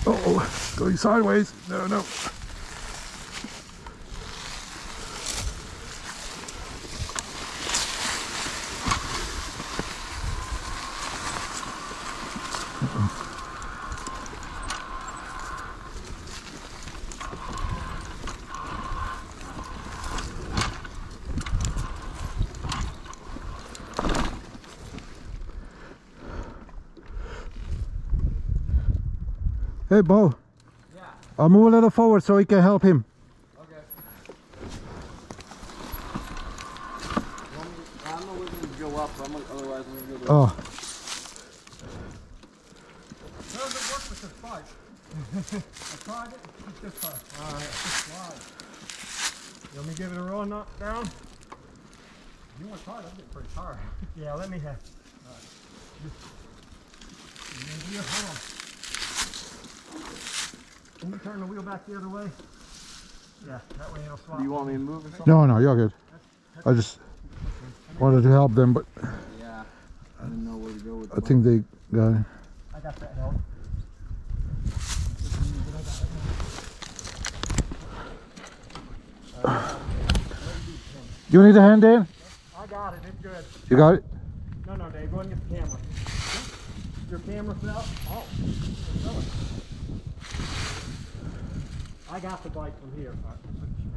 Oh, going sideways. No, no. Hey, Bo. Yeah. I'll move a little forward so we can help him. Okay. I'm gonna let him go up. Otherwise, I'm gonna go. Oh. How does it work with this bike? I tried it. It's just fine. All right. Wow. You want me to give it a roll knock down? You want to try it? I'm getting pretty tired. Yeah, let me have. All right. Hold on. Can you turn the wheel back the other way? Yeah, that way it'll swap. Do you want me to move or something? No, no, you're good. I just wanted to help them, but Yeah. I didn't know where to go with I think they got it. I got that help. You need a hand, Dave? I got it. It's good. You got it? No, no, Dave. Go ahead and get the camera. Your camera fell? Oh. I got the bike from here.